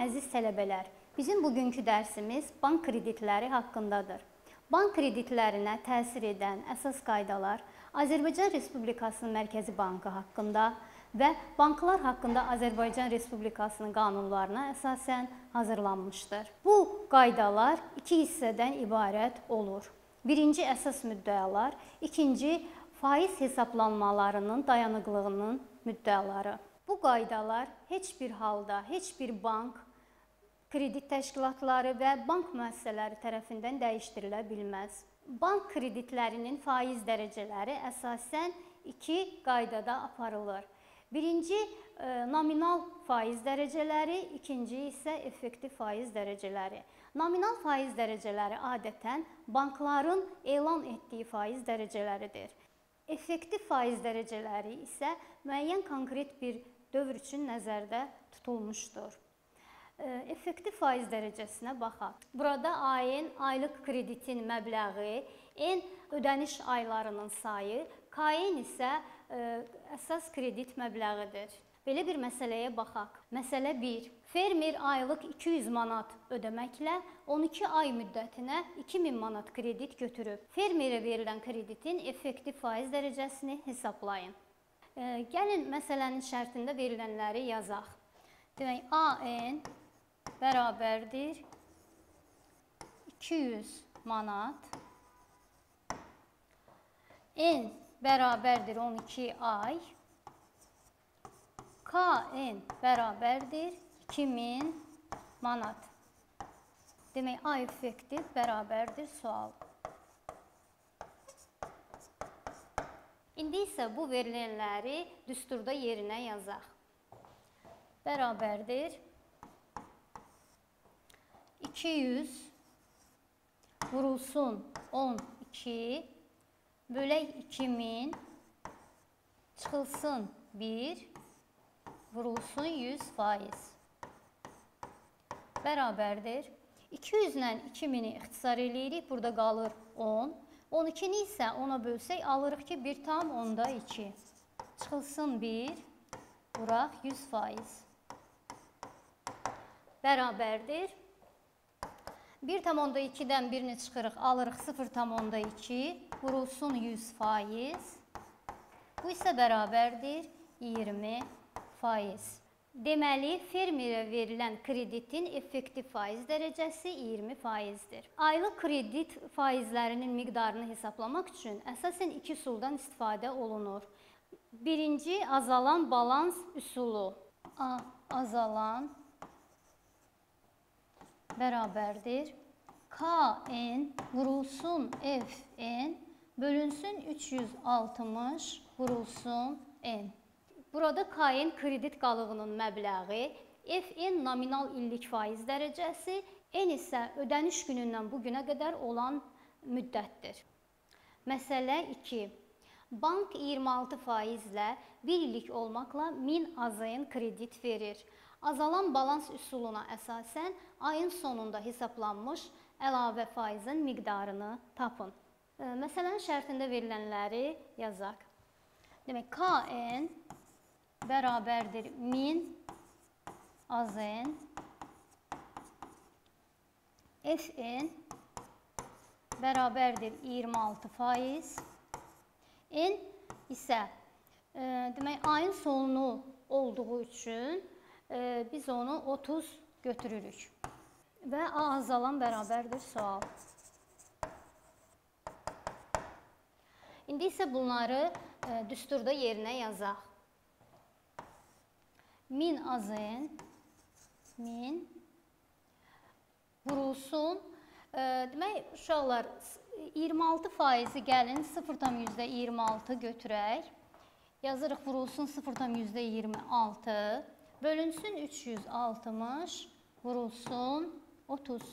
əziz tələbələr, bizim bugünkü dərsimiz bank kreditləri haqqındadır. Bank kreditlərinə təsir edən əsas qaydalar Azərbaycan Respublikasının Mərkəzi Bankı haqqında və banklar haqqında Azərbaycan Respublikasının qanunlarına əsasən hazırlanmışdır. Bu qaydalar iki hissədən ibarət olur. Birinci əsas müddəalar, ikinci faiz hesablanmalarının dayanıqlığının müddəaları. Bu qaydalar heç bir halda, heç bir bank, kredit təşkilatları və bank müəssisələri tərəfindən dəyişdirilə bilməz. Bank kreditlərinin faiz dərəcələri əsasən iki qaydada aparılır. Birinci, nominal faiz dərəcələri, ikinci isə effektiv faiz dərəcələri. Nominal faiz dərəcələri adətən bankların elan etdiyi faiz dərəcələridir. Effektiv faiz dərəcələri isə müəyyən konkret bir dövr üçün nəzərdə tutulmuşdur. Effektiv faiz dərəcəsinə baxaq. Burada ayın aylıq kreditin məbləği, en ödəniş aylarının sayı, KN isə əsas kredit məbləğidir. Belə bir məsələyə baxaq. Məsələ 1. Fermer aylıq 200 manat ödəməklə 12 ay müddətinə 2000 manat kredit götürüb. Fermerə verilən kreditin effektiv faiz dərəcəsini hesablayın. Gəlin məsələnin şərtində verilənləri yazaq. Demək, AN bərabərdir 200 manat, N bərabərdir 12 ay, KN bərabərdir 2000 manat. Demək, A effektiv bərabərdir sual. İndi isə bu verilənləri düsturda yerinə yazaq. Bərabərdir 200 vurulsun 12 bölək 2000 çıxılsın 1 vurulsun 100%. Bərabərdir 200 ilə 2000-i ixtisar eləyirik, burada qalır 10. 12-ni isə 10-a bölsək alırıq ki 1,2 çıxılsın 1 vuraq 100%. Bərabərdir 1,2-dən birini çıxırıq, alırıq 0,2 vurulsun 100%. Bu isə bərabərdir 20%. Deməli, fermerə verilən kreditin effektiv faiz dərəcəsi 20%-dir. Aylıq kredit faizlərinin miqdarını hesablamaq üçün əsasən iki üsuldan istifadə olunur. Birinci, azalan balans üsulu. Azalan bərabərdir KN vurulsun FN bölünsün 360 vurulsun N. Burada KN kredit qalığının məbləği, FN nominal illik faiz dərəcəsi, N isə ödəniş günündən bu günə qədər olan müddətdir. Məsələ 2. Bank 26 faizlə 1 illik olmaqla 1000 AZN kredit verir. Azalan balans üsuluna əsasən ayın sonunda hesablanmış əlavə faizin miqdarını tapın. Məsələnin şərtində verilənləri yazaq. Demək, KN bərabərdir 1000 AZN, FN bərabərdir 26%, N isə demək, ayın sonu olduğu üçün biz onu 30 götürürük və A azalan bərabərdir sual. İndi isə bunları düsturda yerinə yazaq. 1000 AZN, 1000 vurulsun. Demək, uşaqlar 26% gəlin 0,26 götürək. Yazırıq vurulsun 0,26 bölünsün 360 vurulsun 30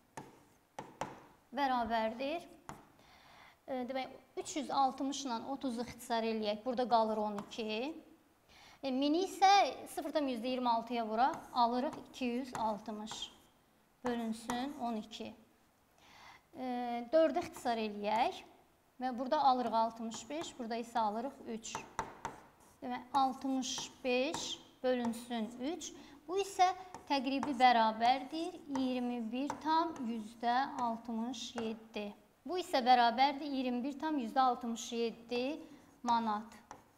bərabərdir. Demək, 360 ilə 30-u ixtisar eləyək. Burada qalır 12. 1000-i isə 0,26-ya vuraq, alırıq 260 bölünsün 12. 4-ə ixtisar eləyək və burada alırıq 65, burada isə alırıq 3. Demək, 65 bölünsün 3. Bu isə təqribi bərabərdir 21,67. Bu isə bərabərdir 21,67 manat.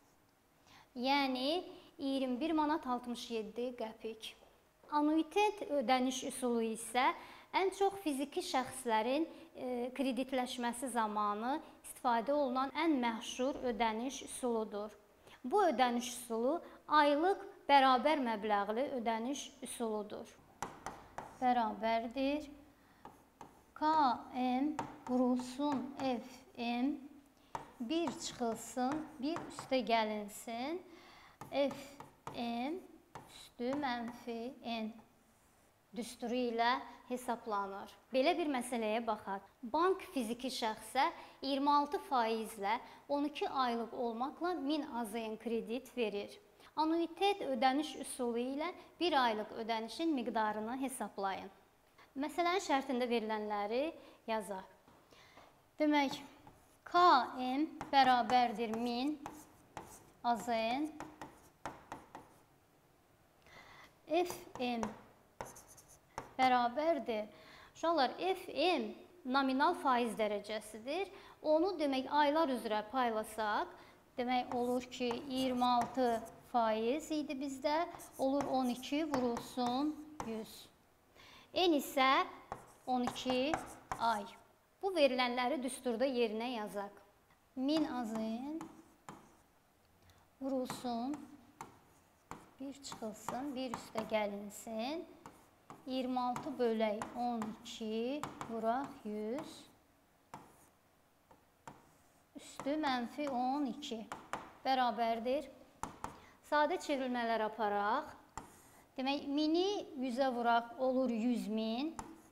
Yəni 21 manat 67 qəpik. Anuitet ödəniş üsulu isə ən çox fiziki şəxslərin kreditləşməsi zamanı istifadə olunan ən məşhur ödəniş üsuludur. Bu ödəniş üsulu aylıq bərabər məbləğli ödəniş üsuludur. Bərabərdir KM vurulsun FM 1 çıxılsın 1 üstə gəlinsin FM üstü mənfi N düsturu ilə hesablanır. Belə bir məsələyə baxaq. Bank fiziki şəxsə 26% 12 aylıq olmaqla 1000 AZN kredit verir. Anuitet ödəniş üsulu ilə 1 aylıq ödənişin miqdarını hesablayın. Məsələnin şərtində verilənləri yazaq. Demək, KM bərabərdir 1000 AZN FM bərabərdir. Uşaqlar, FM nominal faiz dərəcəsidir. Onu demək aylar üzrə paylasaq, demək olur ki 26% idi bizdə, olur 12 vurulsun 100. N isə 12 ay. Bu verilənləri düsturda yerinə yazaq. 1000 AZN vurulsun 1 çıxılsın 1 üstə gəlinsin 26 bölək 12 vuraq 100 üstü mənfi 12 bərabərdir. Sadə çevrilmələr aparaq. Demək, 1000-i 100-ə vuraq olur 100.000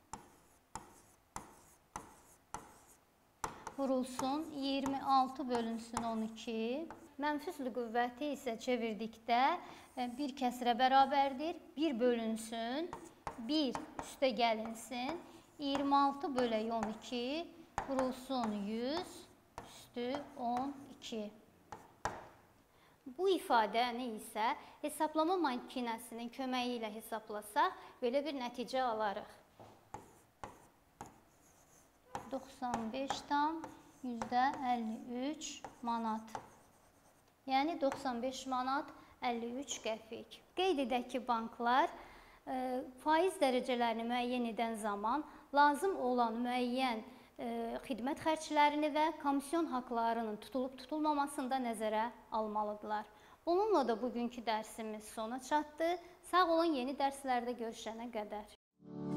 vurulsun 26 bölünsün 12. Mənfuslu qüvvəti isə çevirdikdə bir kəsrə bərabərdir. 1 bölünsün 1 üstə gəlinsin 26 bölək 12 vurulsun 100 üstü 12. Bu ifadəni isə hesablama makinəsinin köməyi ilə hesablasaq belə bir nəticə alarıq. 95,53 manat. Yəni 95 manat 53 qəpik. Qeyd edək ki, banklar faiz dərəcələrini müəyyən edən zaman lazım olan müəyyən xidmət xərclərini və komisyon haqlarının tutulub-tutulmamasını da nəzərə almalıdırlar. Bununla da bugünkü dərsimiz sona çatdı. Sağ olun, yeni dərslərdə görüşənə qədər.